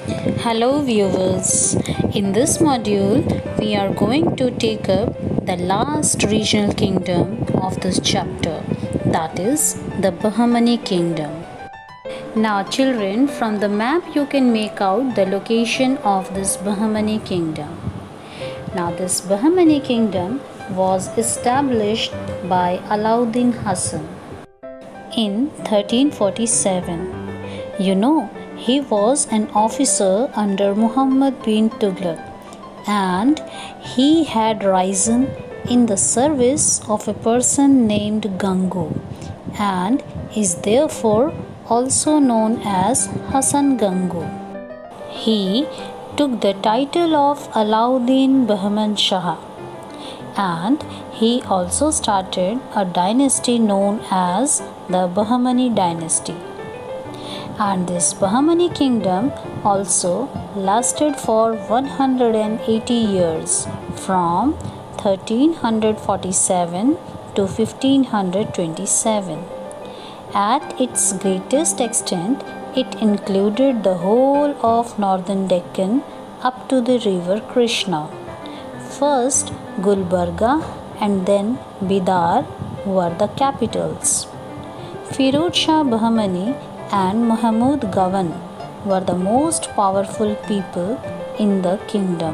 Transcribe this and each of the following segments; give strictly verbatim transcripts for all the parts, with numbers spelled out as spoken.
Hello viewers, in this module we are going to take up the last regional kingdom of this chapter, that is the Bahmani kingdom. Now children, from the map you can make out the location of this Bahmani kingdom. Now this Bahmani kingdom was established by Alauddin Hassan in thirteen forty-seven. You know, he was an officer under Muhammad bin Tughlaq, and he had risen in the service of a person named Gangu and is therefore also known as Hassan Gangu. He took the title of Alauddin Bahman Shah, and he also started a dynasty known as the Bahmani dynasty. And this Bahmani kingdom also lasted for one hundred eighty years, from thirteen forty-seven to fifteen twenty-seven. At its greatest extent, it included the whole of northern Deccan up to the river Krishna. First Gulbarga and then Bidar were the capitals. Firuz Shah Bahmani and Mahmud Gawan were the most powerful people in the kingdom.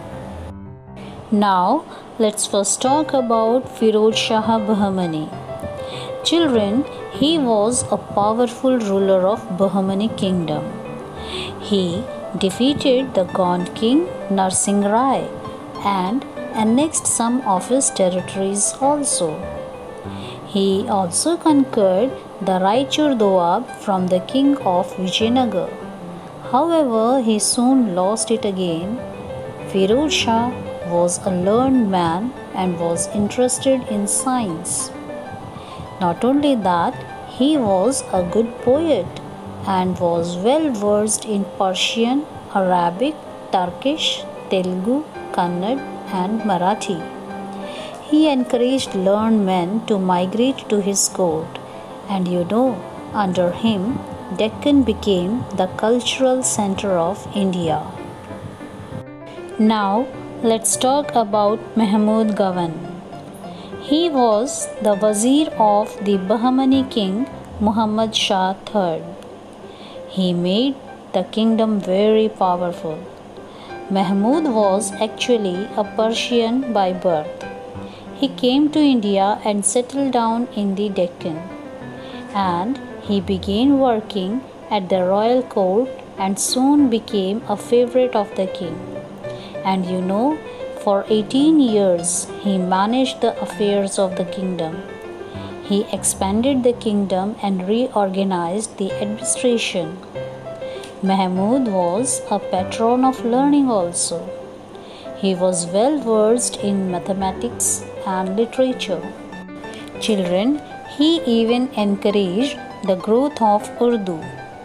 Now let's first talk about Firuz Shah Bahmani. Children, he was a powerful ruler of Bahmani kingdom. He defeated the Gond king Narsingh Rai and annexed some of his territories also. He also conquered the Raichur Doab from the king of Vijayanagar. However, he soon lost it again. Firuz Shah was a learned man and was interested in science. Not only that, he was a good poet and was well versed in Persian, Arabic, Turkish, Telugu, Kannada, and Marathi. He encouraged learned men to migrate to his court, and you know, under him, Deccan became the cultural center of India. Now, let's talk about Mahmud Gawan. He was the Wazir of the Bahmani king Muhammad Shah the third. He made the kingdom very powerful. Mahmud was actually a Persian by birth. He came to India and settled down in the Deccan, and he began working at the royal court and soon became a favorite of the king. And you know, for eighteen years he managed the affairs of the kingdom. He expanded the kingdom and reorganized the administration. Mahmud was a patron of learning also. He was well versed in mathematics and literature. Children, he even encouraged the growth of Urdu.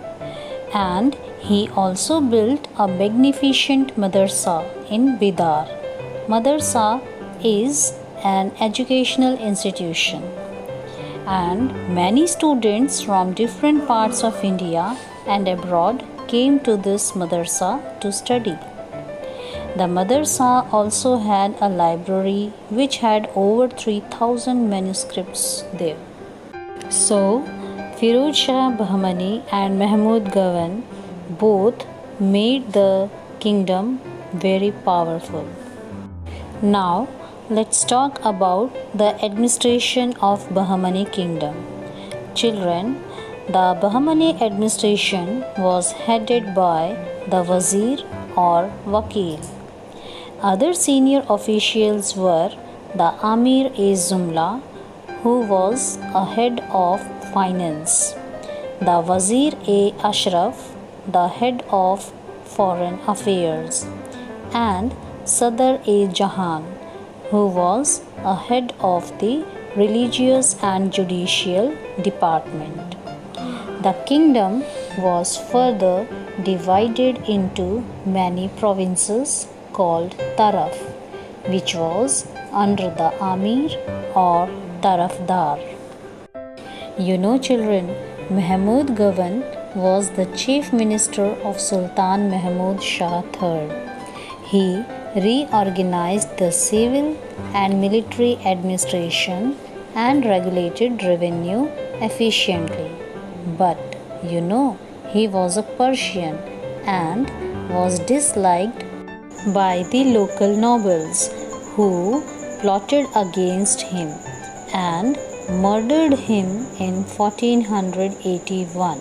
And he also built a magnificent madrasa in Bidar. Madrasa is an educational institution, and many students from different parts of India and abroad came to this madrasa to study. The madrasa also had a library which had over three thousand manuscripts there. So, Firuz Shah Bahmani and Mahmud Gawan both made the kingdom very powerful. Now, let's talk about the administration of Bahmani kingdom. Children, the Bahmani administration was headed by the Wazir or Wakil. Other senior officials were the Amir-e-Jumla, who was a head of finance, the Wazir-e-Ashraf, the head of foreign affairs, and Sadr-e-Jahan, who was a head of the religious and judicial department. The kingdom was further divided into many provinces called Taraf, which was under the Amir or Tarafdar. You know children, Mahmud Gawan was the chief minister of Sultan Mahmud Shah the third. He reorganized the civil and military administration and regulated revenue efficiently. But you know, he was a Persian and was disliked by the local nobles, who plotted against him and murdered him in fourteen eighty-one.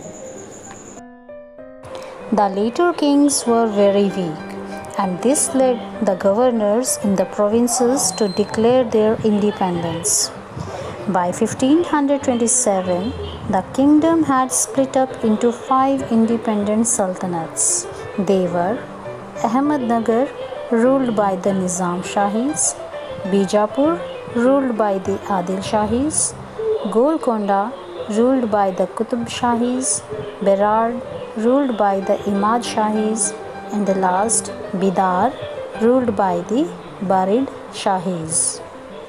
The later kings were very weak, and this led the governors in the provinces to declare their independence. By fifteen twenty-seven, the kingdom had split up into five independent sultanates. They were Ahmednagar, ruled by the Nizam Shahis; Bijapur, ruled by the Adil Shahis; Golconda, ruled by the Qutb Shahis; Berar, ruled by the Imad Shahis; and the last, Bidar, ruled by the Barid Shahis.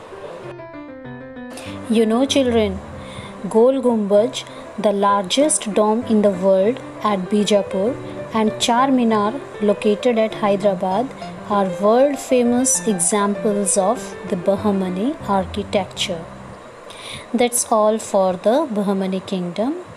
You know, children, Gol Gumbaj, the largest dome in the world at Bijapur, and Char Minar, located at Hyderabad, are world famous examples of the Bahmani architecture. That's all for the Bahmani kingdom.